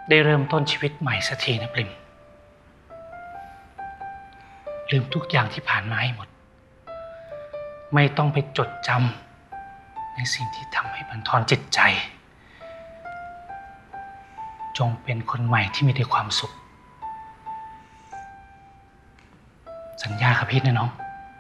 ได้เริ่มต้นชีวิตใหม่สักทีนะปริมลืมทุกอย่างที่ผ่านมาให้หมดไม่ต้องไปจดจำในสิ่งที่ทำให้บั่นทอนจิตใจจงเป็นคนใหม่ที่มีแต่ความสุขสัญญาครับพี่นะน้อง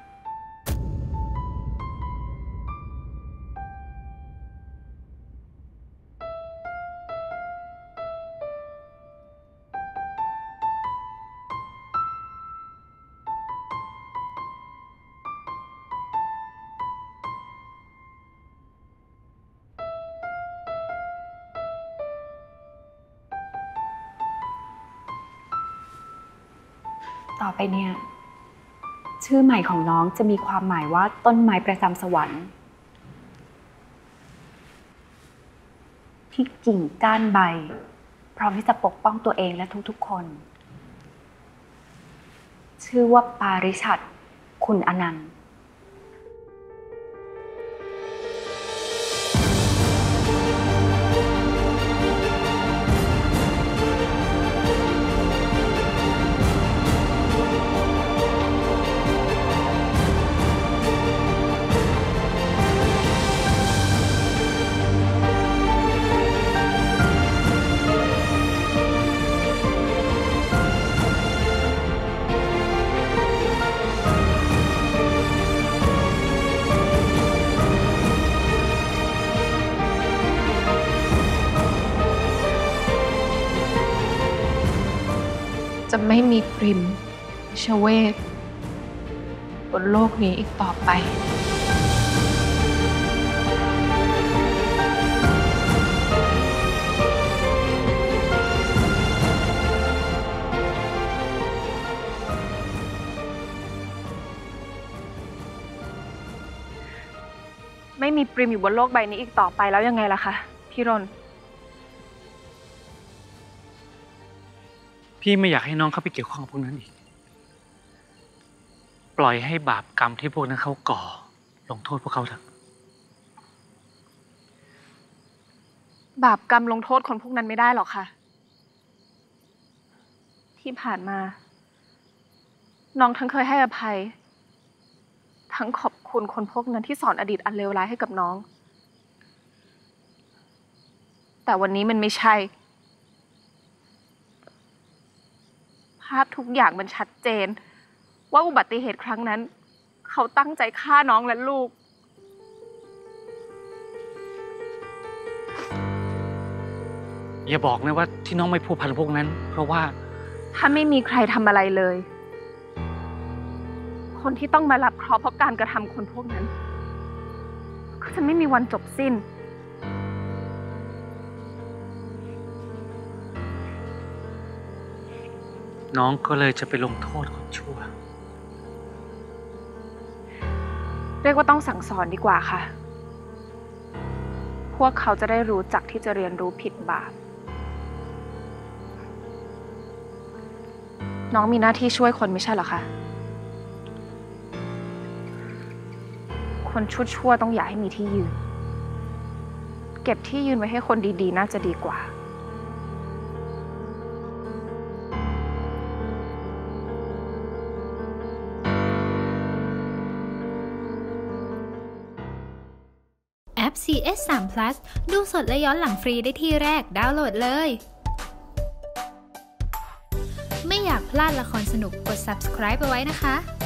ต่อไปเนี่ยชื่อใหม่ของน้องจะมีความหมายว่าต้นไม้ประจำสวรรค์ที่กิ่งก้านใบพร้อมที่จะปกป้องตัวเองและทุกๆคนชื่อว่าปาริชัดคุณอนันต์จะไม่มีปริมชเวทบนโลกนี้อีกต่อไปไม่มีปริมอยู่บนโลกใบนี้อีกต่อไปแล้วยังไงล่ะคะพี่รนพี่ไม่อยากให้น้องเข้าไปเกี่ยวข้องกับพวกนั้นอีกปล่อยให้บาปกรรมที่พวกนั้นเขาก่อลงโทษพวกเขาเถอะบาปกรรมลงโทษคนพวกนั้นไม่ได้หรอกค่ะที่ผ่านมาน้องทั้งเคยให้อภัยทั้งขอบคุณคนพวกนั้นที่สอนอดีตอันเลวร้ายให้กับน้องแต่วันนี้มันไม่ใช่ภาพทุกอย่างมันชัดเจนว่าอุบัติเหตุครั้งนั้นเขาตั้งใจฆ่าน้องและลูกอย่าบอกนะว่าที่น้องไม่พูดพันพวกนั้นเพราะว่าถ้าไม่มีใครทำอะไรเลยคนที่ต้องมารับเคราะห์เพราะการกระทำคนพวกนั้นก็จะไม่มีวันจบสิ้นน้องก็เลยจะไปลงโทษคนชั่วเรียกว่าต้องสั่งสอนดีกว่าค่ะพวกเขาจะได้รู้จักที่จะเรียนรู้ผิดบาปน้องมีหน้าที่ช่วยคนไม่ใช่เหรอคะคนชั่วต้องอย่าให้มีที่ยืนเก็บที่ยืนไว้ให้คนดีๆน่าจะดีกว่าแอป CS3 Plus ดูสดและย้อนหลังฟรีได้ที่แรกดาวน์โหลดเลยไม่อยากพลาดละครสนุกกด subscribe เอาไว้นะคะ